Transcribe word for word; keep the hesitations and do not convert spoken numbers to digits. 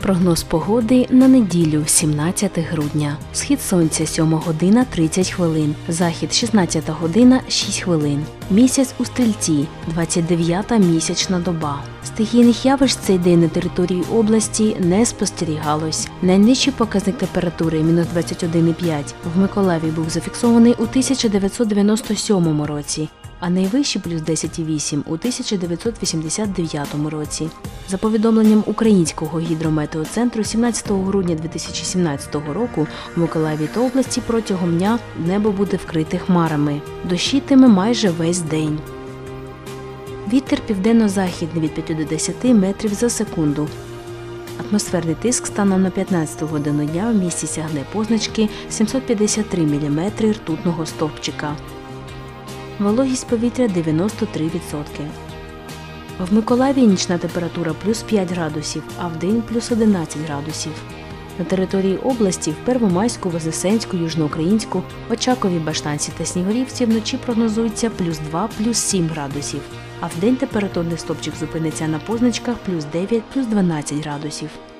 Прогноз погоди на неділю, сімнадцяте грудня. Схід сонця сьома година тридцять хвилин, захід шістнадцята година шість хвилин. Місяць у Стрільці, двадцять дев'ята місячна доба. Стихійних явищ цей день на території області не спостерігалось. Найнижчий показник температури – мінус двадцять один і п'ять в Миколаєві був зафіксований у тисяча дев'ятсот дев'яносто сьомому році, а найвищий – плюс десять і вісім у тисяча дев'ятсот вісімдесят дев'ятому році. За повідомленням Українського гідрометеоцентру, сімнадцятого грудня дві тисячі сімнадцятого року в Миколаєві та області протягом дня небо буде вкрите хмарами. Дощитиме майже весь день. Вітер південно-західний від п'яти до десяти метрів за секунду. Атмосферний тиск станом на п'ятнадцяту годину дня в місті сягне позначки сімсот п'ятдесят три міліметри ртутного стовпчика. Вологість повітря дев'яносто три відсотки. В Миколаєві нічна температура плюс п'ять градусів, а вдень плюс одинадцять градусів. На території області в Первомайську, Вознесенську, Южноукраїнську, Очакові, Баштанці та Снігурівці вночі прогнозується плюс два – плюс сім градусів, а вдень температурний стовпчик зупиниться на позначках плюс дев'ять – плюс дванадцять градусів.